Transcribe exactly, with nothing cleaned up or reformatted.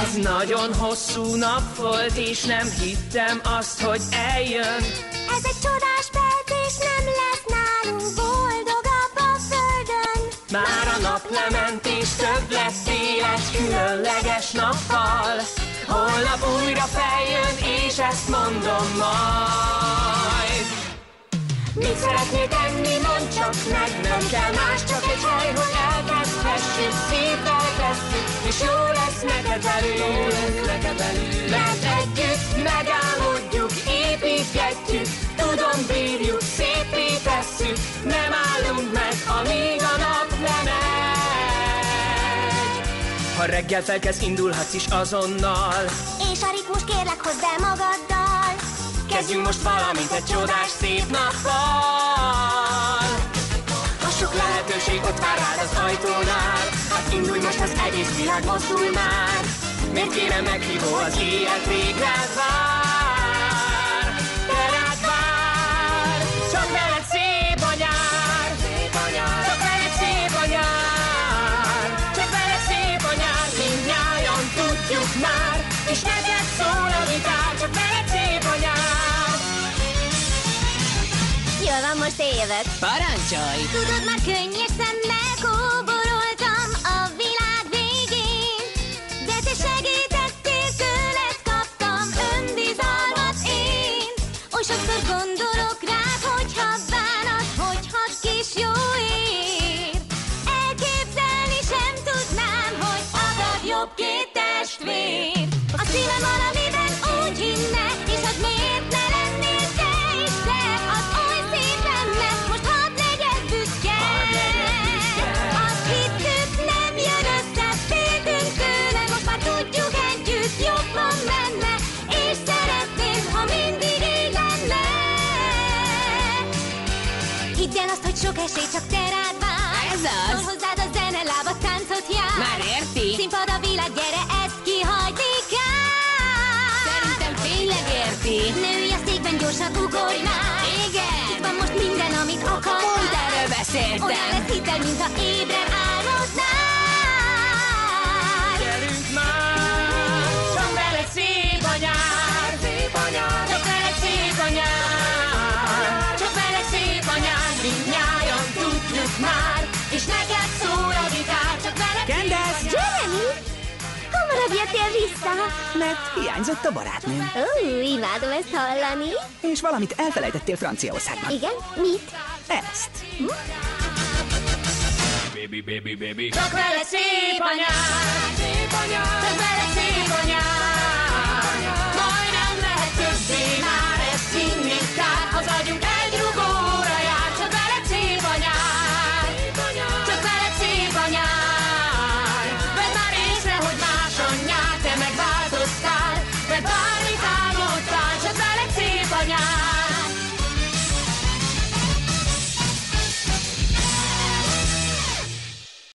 Az nagyon hosszú nap volt, és nem hittem azt, hogy eljön. Ez egy csodás perc, és nem lesz nálunk boldogabb a földön. Már a nap lement, és több lesz éles, különleges nappal. Holnap újra feljön, és ezt mondom majd. Mit szeretnél tenni, mondd csak meg, nem kell más, csak egy hely, hogy elkezdhessük, szépen tesszük, és jó lesz neked velünk. Mert együtt megálmodjuk, építgetjük, tudom bírjuk, szépé tesszük, nem állunk meg, amíg a nap lemegy. Ha reggel felkezd, indulhatsz is azonnal, És a ritmus kérlek, hozd el magaddal. kezdjünk most valamint egy csodás szép nappal. A sok lehetőség ott vár rád az ajtónál, hát indulj most, az egész világ mozdul már. Miért kéne meghívó, az éjjel rég rád vár, de rád vár. Csak veled szép a nyár, csak veled szép a nyár, csak veled szép a nyár, mindnyájan tudjuk már, és neked szól a gitár, csak veled szép a nyár. Jól van, most én jövök. Parancsolj! Tudod, már könnyes szemmel kóboroltam a világ végén, de te segítettél, tőled kaptam önbizalmat én. Oly sokszor gondolok rád, hogyha bánat, hogy hat kis jó ér. Elképzelni sem tudnám, hogy akad jobb két testvér. A szívem valamiben úgy hinne, és az miért ne lennél te is te, az oly szép lenne, most hadd legyek büszke. Azt hittük, nem jön össze, féltünk tőle, most már tudjuk együtt, jobban menne, és szeretném, ha mindig így lenne. Hidd el azt, hogy sok esély csak te rád vár. Ez az. Szól hozzád a zene, lábad táncot jár. Már érti? Színpad a világ, gyere, ezt kihagyni kell. Szerintem tényleg érti. Nőj a székben, gyorsan ugorj már. Igen. Itt van most minden, amit akarnál. Pont erről Olyan beszéltem. lesz, hidd el, mintha ébren álmodnál. Gyerünk már, csak veled szép a nyár, szép a nyár, csak veled szép a nyár, csak veled szép a nyár, mindnyájan tudjuk már, és neked szól a gitár, csak veled Candace! szép a nyár. Jeremy, hamarabb jöttél vissza. Mert hiányzott a barátnőm. Ó, imádom ezt hallani. És valamit elfelejtettél Franciaországban. Igen, mit? Ezt. Baby, baby, baby. Csak veled szép a nyár, szép a nyár, csak veled szép a nyár,